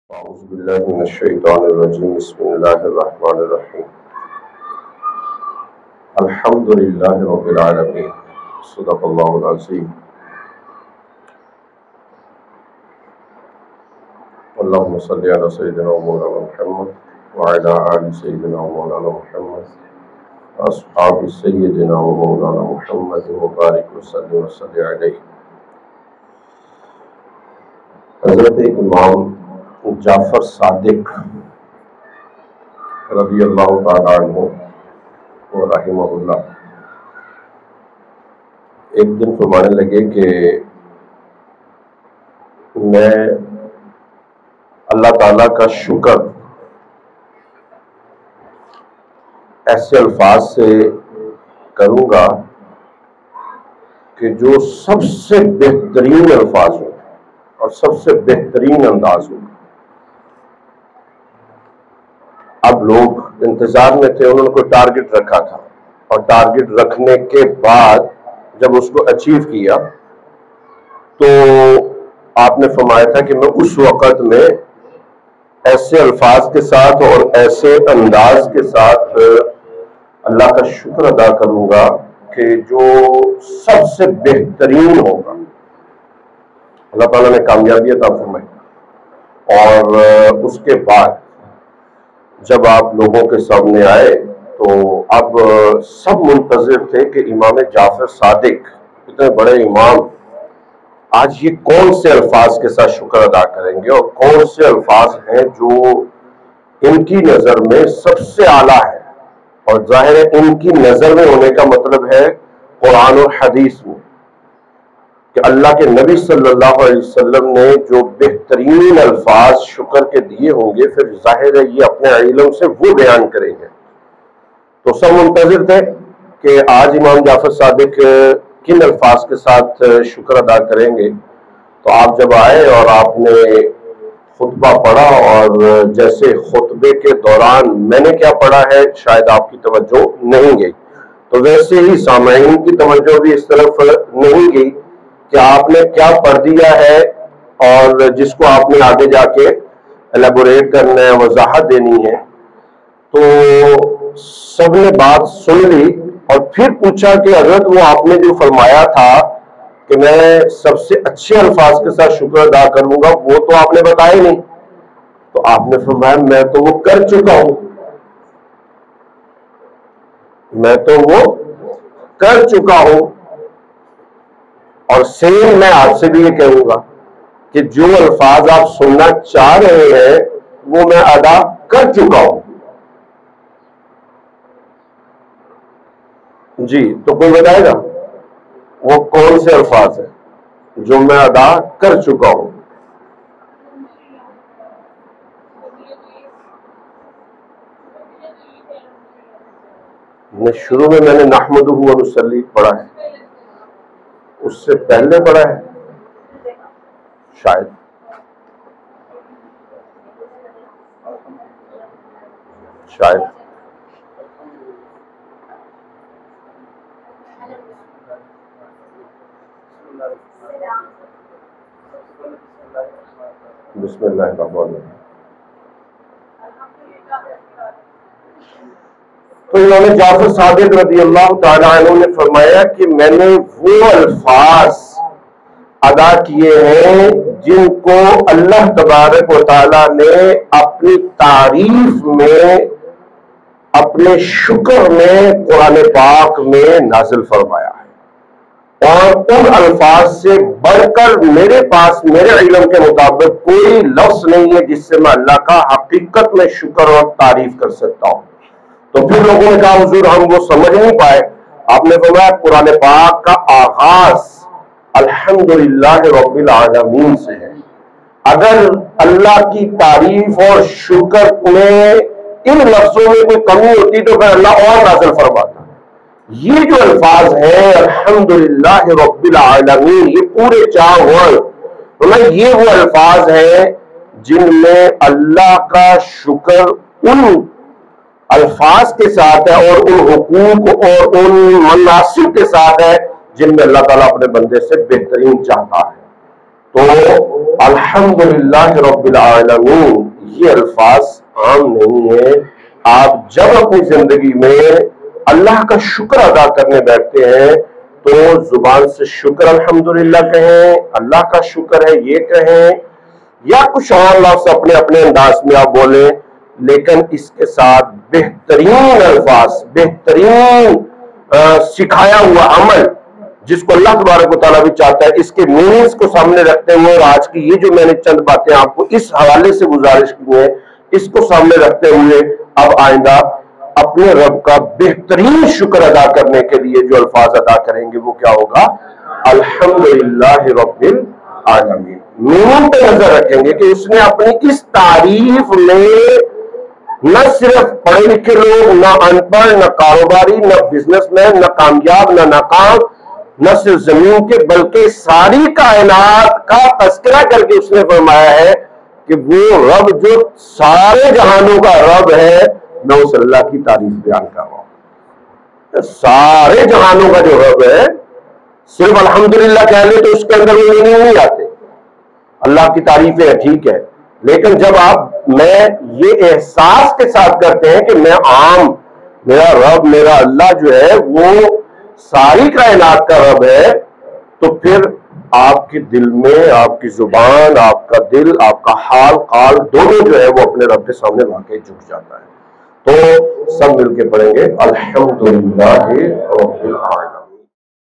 أعوذ بالله من الشيطان الرجيم بسم الله الرحمن الرحيم الحمد لله رب العالمين صدق الله العظيم اللهم صل على سيدنا ومولانا محمد وعلى آل سيدنا ومولانا محمد أصحاب سيدنا ومولانا محمد وبارك وسلم عليه. حضرت امام جعفر صادق رضی اللہ تعالیٰ عنہ و رحمہ اللہ ایک دن فرمانے لگے کہ میں اللہ تعالیٰ کا شکر ایسے الفاظ سے کروں گا کہ جو سب سے بہترین الفاظ ہوں اور سب سے بہترین انداز ہوں. اب لوگ انتظار میں تھے، انہوں نے کوئی ٹارگٹ رکھا تھا اور ٹارگٹ رکھنے کے بعد جب اس کو اچیو کیا تو آپ نے فرمایا تھا کہ میں اس وقت میں ایسے الفاظ کے ساتھ اور ایسے انداز کے ساتھ اللہ کا شکر ادا کروں گا کہ جو سب سے بہترین ہوگا. اللہ تعالیٰ نے کامیابی عطا فرمائی. اور اس کے بعد جب آپ لوگوں کے سامنے آئے تو اب سب منتظر تھے کہ امام جعفر صادق اتنے بڑے امام آج یہ کون سے الفاظ کے ساتھ شکر ادا کریں گے اور کون سے الفاظ ہیں جو ان کی نظر میں سب سے اعلیٰ ہے. اور ظاہر ہے ان کی نظر میں ہونے کا مطلب ہے قرآن اور حدیث میں کہ اللہ کے نبی صلی اللہ علیہ وسلم نے جو بہترین الفاظ شکر کے دیے ہوں گے پھر ظاہر ہے یہ اپنے علم سے وہ بیان کریں گے. تو سب منتظر تھے کہ آج امام جعفر صادق کن الفاظ کے ساتھ شکر ادا کریں گے. تو آپ جب آئے اور آپ نے خطبہ پڑھا اور جیسے خطبے کے دوران میں نے کیا پڑھا ہے شاید آپ کی توجہ نہیں گئی، تو ویسے ہی سامعین کی توجہ بھی اس طرف نہیں گئی کہ آپ نے کیا پڑھ دیا ہے اور جس کو آپ نے آگے جا کے ایلیبوریٹ کرنا ہے، وضاحت دینی ہے. تو سب نے بات سن لی اور پھر پوچھا کہ حضرت وہ آپ نے جو فرمایا تھا کہ میں سب سے اچھے الفاظ کے ساتھ شکر ادا کروں گا وہ تو آپ نے بتایا نہیں. تو آپ نے فرمایا میں تو وہ کر چکا ہوں، میں تو وہ کر چکا ہوں. اور سیم میں آپ سے بھی یہ کہوں گا کہ جو الفاظ آپ سننا چاہ رہے ہیں وہ میں ادا کر چکا ہوں. جی تو کوئی بتائے گا وہ کون سے الفاظ ہیں جو میں ادا کر چکا ہوں؟ شروع میں نے نحمدہ و نصلی پڑھا ہے، اس سے پہلے پڑھا ہے شاید. بسم اللہ الرحمن الرحیم. تو امام جعفر صادق رضی اللہ تعالیٰ عنہ نے فرمایا کہ میں نے وہ الفاظ ادا کیے ہیں جن کو اللہ تبارک و تعالیٰ نے اپنی تعریف میں، اپنے شکر میں قرآن پاک میں نازل فرمایا ہے. اور ان الفاظ سے بڑھ کر میرے پاس میرے علم کے مطابق کوئی لفظ نہیں ہے جس سے میں اللہ کا حقیقت میں شکر اور تعریف کر سکتا ہوں. تو پھر لوگوں نے کہا حضور ہم وہ سمجھ نہیں پائے. آپ نے فرمایا قرآن پاک کا آغاز الحمدللہ رب العالمین سے ہے. اگر اللہ کی تعریف اور شکر میں ان لفظوں میں کوئی کمی ہوتی تو پھر اللہ اور نازل فرماتا. یہ جو الفاظ ہیں الحمدللہ رب العالمین، یہ پورے 4 ورڈ یہ وہ الفاظ ہیں جن میں اللہ کا شکر ان الفاظ کے ساتھ ہے اور ان حقوق اور ان مناسب کے ساتھ ہے جن میں اللہ تعالیٰ اپنے بندے سے بہترین چاہتا ہے. تو الحمدللہ رب العالمین یہ الفاظ عام نہیں ہے. آپ جب اپنی زندگی میں اللہ کا شکر ادا کرنے بیٹھتے ہیں تو زبان سے شکر الحمدللہ کہیں، اللہ کا شکر ہے یہ کہیں، یا کچھ اور لفظ اپنے اپنے انداز میں آپ بولیں، لیکن اس کے ساتھ بہترین الفاظ، بہترین سکھایا ہوا عمل جس کو اللہ تبارک و تعالیٰ بھی چاہتا ہے، اس کے میننگز کو سامنے رکھتے ہوئے، اور آج کی یہ جو میں نے چند باتیں آپ کو اس حوالے سے گزارش کی ہیں، اس کو سامنے رکھتے ہوئے اب آئندہ اپنے رب کا بہترین شکر ادا کرنے کے لیے جو الفاظ ادا کریں گے وہ کیا ہوگا؟ الحمدللہ رب العالمین. میننگ پہ نظر رکھیں گے کہ اس نے اپنی اس تعریف میں نہ صرف پڑھے لکھے لوگ، نہ ان پڑھ، نہ کاروباری، نہ بزنس مین، نہ کامیاب، نہ ناکام، نہ صرف زمین کے بلکہ ساری کائنات کا تذکرہ کر کے اس نے فرمایا ہے کہ وہ رب جو سارے جہانوں کا رب ہے، میں اس اللہ کی تعریف بیان کر رہا ہوں. سارے جہانوں کا جو رب ہے، صرف الحمدللہ کہہ لیں تو اس کے اندر وہ نہیں آتے. اللہ کی تعریفیں ٹھیک ہے، لیکن جب آپ میں یہ احساس کے ساتھ کرتے ہیں کہ میں عام، میرا رب، میرا اللہ جو ہے وہ ساری کائنات کا رب ہے، تو پھر آپ کے دل میں، آپ کی زبان، آپ کا دل، آپ کا حال قال دونوں جو ہے وہ اپنے رب کے سامنے واقعی جھک جاتا ہے. تو سب مل کے پڑھیں گے الحمدللہ رب العالمین.